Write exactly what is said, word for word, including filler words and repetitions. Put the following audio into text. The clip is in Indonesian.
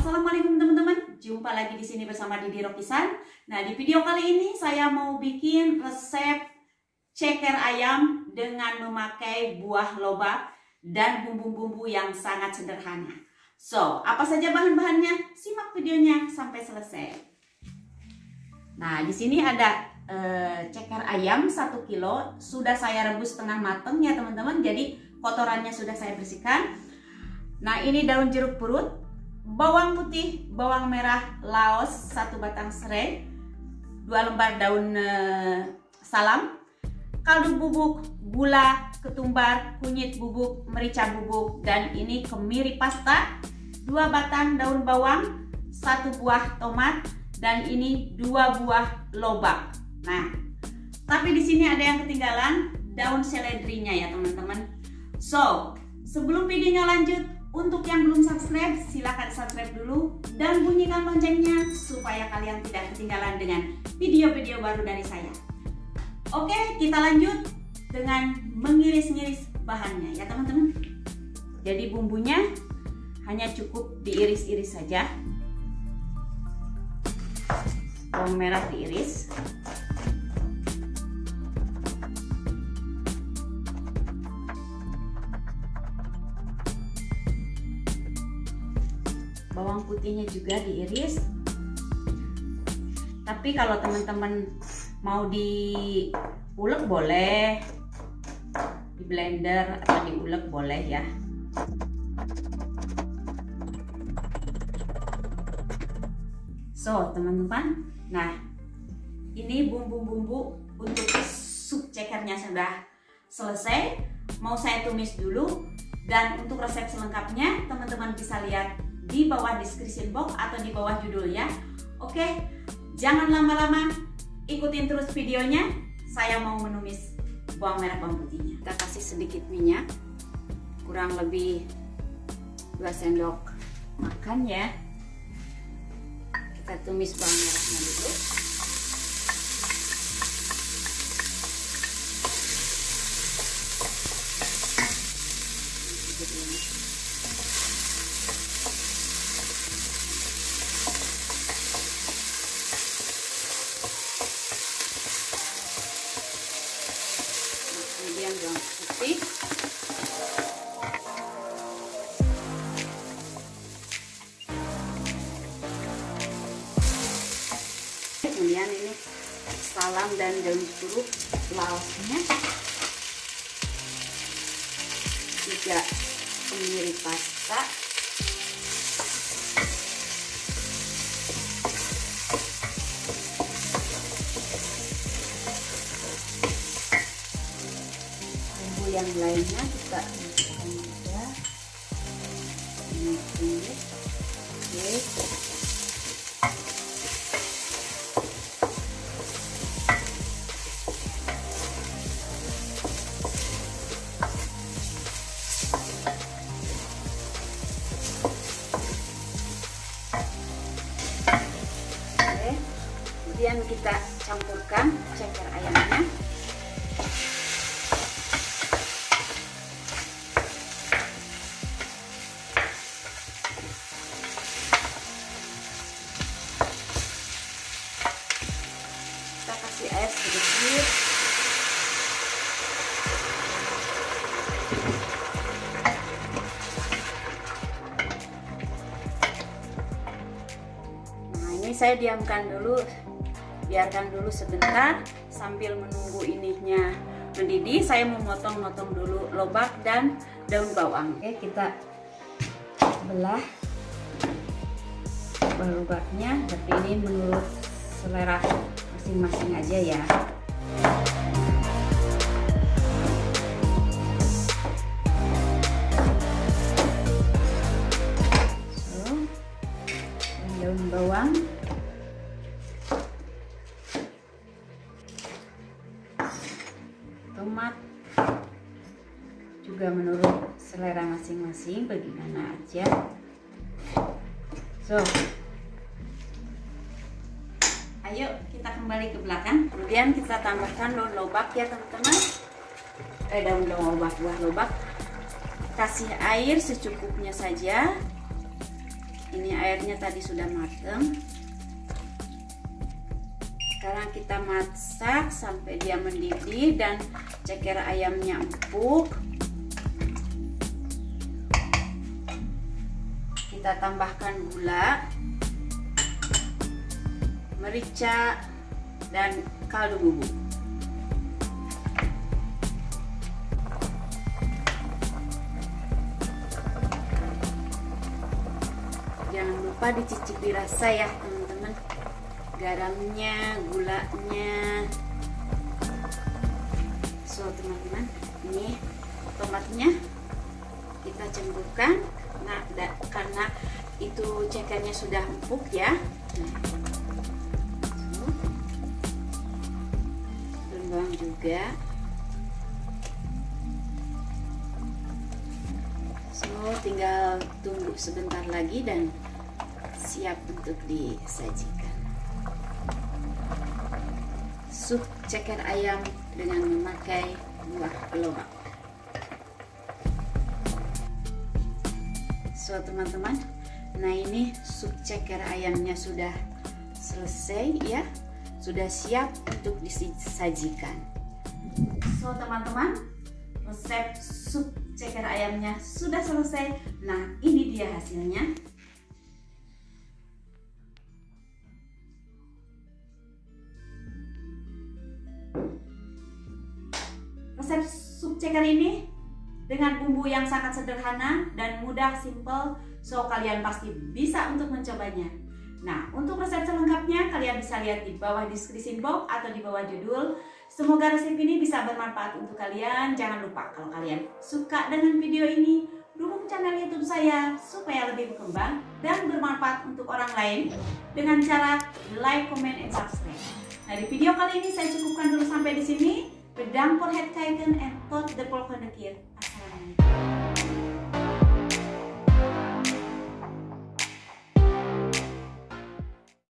Assalamualaikum teman-teman, jumpa lagi di sini bersama Didi Rokisan. Nah, di video kali ini saya mau bikin resep ceker ayam dengan memakai buah lobak dan bumbu-bumbu yang sangat sederhana. So, apa saja bahan-bahannya? Simak videonya sampai selesai. Nah, di sini ada uh, ceker ayam satu kilo, sudah saya rebus setengah mateng ya teman-teman. Jadi kotorannya sudah saya bersihkan. Nah, ini daun jeruk purut, bawang putih, bawang merah, laos, satu batang serai, dua lembar daun e, salam, kaldu bubuk, gula, ketumbar, kunyit bubuk, merica bubuk, dan ini kemiri pasta, dua batang daun bawang, satu buah tomat, dan ini dua buah lobak. Nah, tapi di sini ada yang ketinggalan, daun seledrinya ya teman-teman. So, sebelum videonya lanjut, untuk yang belum subscribe, silahkan subscribe dulu dan bunyikan loncengnya supaya kalian tidak ketinggalan dengan video-video baru dari saya. Oke, kita lanjut dengan mengiris-ngiris bahannya ya teman-teman. Jadi bumbunya hanya cukup diiris-iris saja. Bawang merah diiris. Bawang putihnya juga diiris. Tapi kalau teman-teman mau diulek boleh, di blender atau diulek boleh ya. So teman-teman, nah ini bumbu-bumbu untuk sup cekernya sudah selesai. Mau saya tumis dulu, dan untuk resep selengkapnya teman-teman bisa lihat di bawah description box atau di bawah judulnya. Oke, jangan lama-lama, ikutin terus videonya. Saya mau menumis bawang merah bawang putihnya. Kita kasih sedikit minyak, kurang lebih dua sendok makan ya. Kita tumis bawang merahnya dulu. Kemudian bawang putih, kemudian ini salam dan daun jeruk, laosnya, tiga kemiri pasta, yang lainnya kita masukkan juga. Ini kunyit, oke. Oke, kemudian kita campurkan ceker ayamnya. Air sedikit, nah ini saya diamkan dulu, biarkan dulu sebentar sambil menunggu ininya mendidih. Saya memotong-motong dulu lobak dan daun bawang. Oke, kita belah lobaknya, tapi ini menurut selera masing-masing aja ya. So, dan daun bawang, tomat juga menurut selera masing-masing, bagaimana aja. So, ayo kita kembali ke belakang. Kemudian kita tambahkan daun lobak ya teman-teman. Eh daun daun lobak, buah lobak. Kasih air secukupnya saja. Ini airnya tadi sudah matang. Sekarang kita masak sampai dia mendidih dan ceker ayamnya empuk. Kita tambahkan gula, merica, dan kaldu bubuk. Jangan lupa dicicipi rasa ya teman-teman, garamnya, gulanya. So teman-teman, ini tomatnya kita campurkan. Nah, da, karena itu cekernya sudah empuk ya. Daun bawang juga. So tinggal tunggu sebentar lagi dan siap untuk disajikan. Sup ceker ayam dengan memakai buah lobak. So teman-teman, nah ini sup ceker ayamnya sudah selesai ya, sudah siap untuk disajikan. So teman-teman, resep sup ceker ayamnya sudah selesai. Nah ini dia hasilnya. Resep sup ceker ini dengan bumbu yang sangat sederhana dan mudah, simple, so kalian pasti bisa untuk mencobanya. Nah, untuk resep selengkapnya kalian bisa lihat di bawah deskripsi box atau di bawah judul. Semoga resep ini bisa bermanfaat untuk kalian. Jangan lupa kalau kalian suka dengan video ini, dukung channel YouTube saya supaya lebih berkembang dan bermanfaat untuk orang lain dengan cara like, comment, and subscribe. Nah, di video kali ini saya cukupkan dulu sampai di sini. Bedankt voor het kijken en tot de volgende keer. Assalamualaikum.